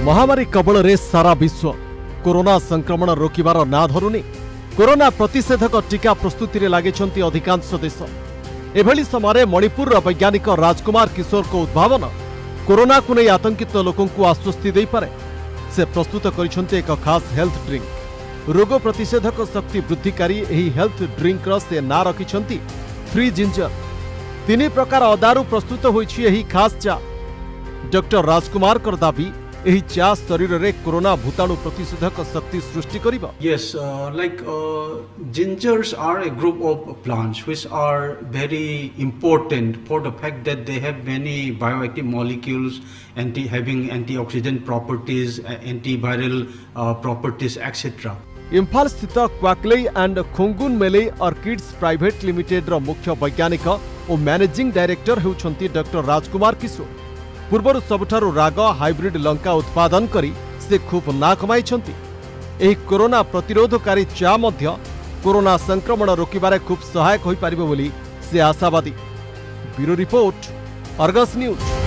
महामारी कबल रे सारा विश्व कोरोना संक्रमण रोकिबार ना धरुनी। कोरोना प्रतिषेधक टीका प्रस्तुति रे लागिछंती अधिकांश देश। एभली समय मणिपुर वैज्ञानिक राजकुमार किशोर को उद्भावन कोरोना को नहीं आतंकित लोकों को आश्वस्ति दे पारे। से प्रस्तुत करिछंती एक खास हेल्थ ड्रिंक। रोग प्रतिषेधक शक्ति वृद्धिकारी एही हेल्थ ड्रिंक रो से ना रखिछंती फ्री जिंजर। 3 प्रकार अदारू प्रस्तुत होईछि एही खास चा। डॉक्टर राजकुमार कर दाबी एही चा शरीर रे कोरोना भूताणु प्रतिषेधक शक्ति सृष्टि करिबा। Yes, gingers are a group of plants which are very important for the fact that they have many bioactive molecules, having antioxidant properties, antiviral properties, etc. Imphal स्थित क्वाकलेई एंड खोंगुन मेले ऑर्किड्स प्राइवेट लिमिटेड रो मुख्य वैज्ञानिक और managing director हेउछंती doctor Rajkumar Kishore. पूर्वर सबुठारु राग hybrid Lanka उत्पादन करी से खूब ना कमाइछंती। एही कोरोना प्रतिरोधकारी चा मध्य कोरोना संक्रमण रोकिबारे खूब सहायक होई पारिबो बोली से आशावादी। Bureau report, Argus news.